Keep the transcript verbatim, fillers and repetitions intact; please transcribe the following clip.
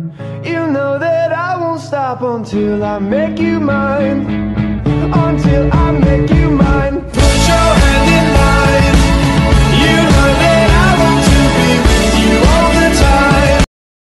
You know that I won't stop until I make you mine. Until I make you mine.